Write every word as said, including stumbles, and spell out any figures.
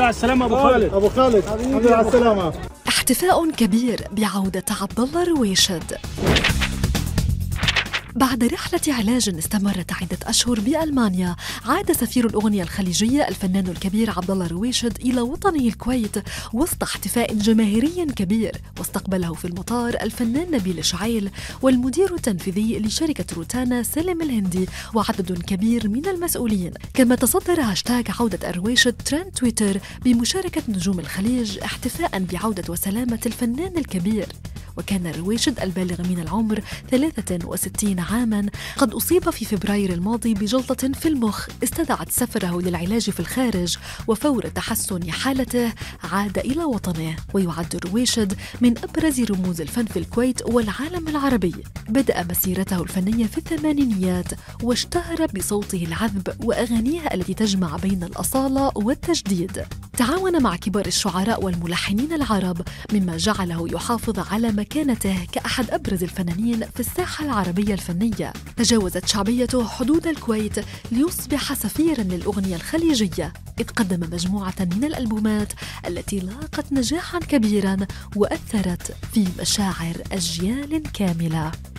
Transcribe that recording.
لله على السلامة أبو خالد. أبو خالد الحمد لله على السلامة. احتفاء كبير بعودة عبد الله رويشد. بعد رحلة علاج استمرت عدة أشهر بألمانيا، عاد سفير الأغنية الخليجية الفنان الكبير عبد الله رويشد إلى وطنه الكويت وسط احتفاء جماهيري كبير، واستقبله في المطار الفنان نبيل شعيل والمدير التنفيذي لشركة روتانا سلم الهندي وعدد كبير من المسؤولين. كما تصدر هاشتاغ عودة رويشد ترند تويتر بمشاركة نجوم الخليج احتفاء بعودة وسلامة الفنان الكبير. وكان رويشد البالغ من العمر ثلاثة وستين عاماً قد أصيب في فبراير الماضي بجلطة في المخ استدعت سفره للعلاج في الخارج، وفور تحسن حالته عاد إلى وطنه. ويعد رويشد من أبرز رموز الفن في الكويت والعالم العربي. بدأ مسيرته الفنية في الثمانينيات واشتهر بصوته العذب وأغانيه التي تجمع بين الأصالة والتجديد. تعاون مع كبار الشعراء والملحنين العرب، مما جعله يحافظ على مكانته كأحد أبرز الفنانين في الساحة العربية الفنية. تجاوزت شعبيته حدود الكويت ليصبح سفيراً للأغنية الخليجية، إذ قدم مجموعة من الألبومات التي لاقت نجاحاً كبيراً وأثرت في مشاعر أجيال كاملة.